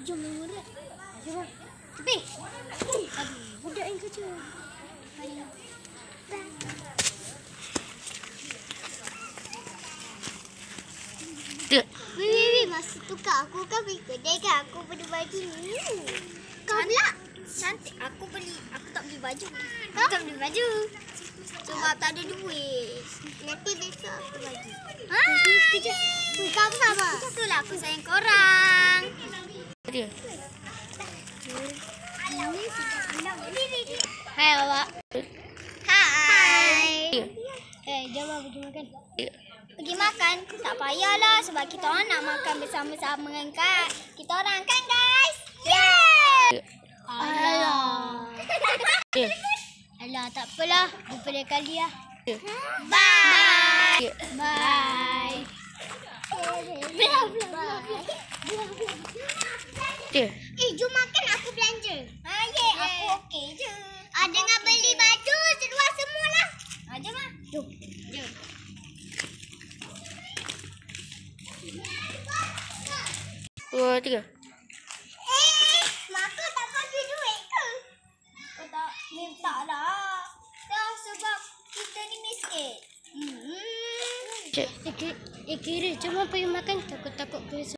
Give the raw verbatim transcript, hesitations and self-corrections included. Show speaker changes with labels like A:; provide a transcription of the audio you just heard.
A: Jom murah. Jom. Tepi. Aduh, budak yang kecil. Ayo.
B: Dek.
A: Wih, wih, wih, masa tukar aku kan beli kedai kan aku beli baju ni. Kau pula?
C: Cantik. Aku beli, aku tak beli baju. Aku tak beli baju. Sebab tak ada duit.
A: Nanti besok aku bagi.
C: Ha?
A: Sekejap. Wih, kau sama.
C: Itulah aku sayang korang.
B: Dia.
A: Hai, awak.
C: Hai.
B: Dia.
A: Eh, jom lah pergi makan.
B: Dia.
C: Pergi makan. Tak payahlah sebab kita orang nak makan bersama-sama dengan Kak. Kita orang kan guys? Yeay!
A: Alah.
B: Dia.
A: Alah, tak apalah. Jumpa lain kali lah.
B: Dia.
C: Bye.
B: Dia.
A: Bye. Blah, blah, blah, blah.
B: Dia.
A: Eh, jom makan aku belanja.
C: Ha, ye, aku okey je.
A: Ah, dengan beli baju seluar semua lah.
C: Ha, jom lah.
A: Jom.
C: Jom.
B: Dua, tiga.
C: Eh, mak kau tak bagi duit ke? Kau tak minta lah. Dah sebab kita ni miskin. Hmm.
B: Cik.
A: Eh, kira, eh, kira. Jom pergi makan. Takut-takut pergi